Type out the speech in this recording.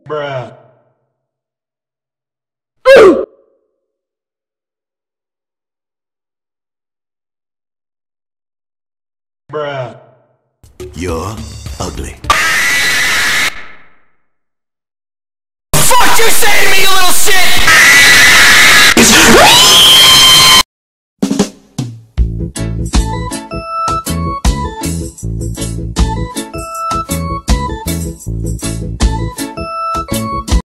Bruh. Bruh. You're ugly. Fuck you say to me, you little shit!